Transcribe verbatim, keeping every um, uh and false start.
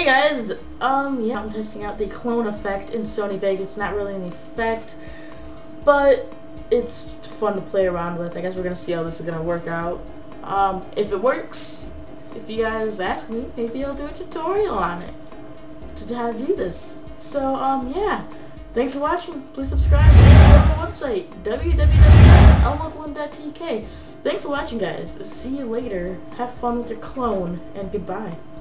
Hey guys, um, yeah, I'm testing out the clone effect in Sony Vegas. It's not really an effect, but it's fun to play around with. I guess we're gonna see how this is gonna work out. Um, if it works, if you guys ask me, maybe I'll do a tutorial on it to how to do this. So, um, yeah, thanks for watching. Please subscribe and go to the website w w w dot l one one dot t k. Thanks for watching, guys. See you later. Have fun with your clone, and goodbye.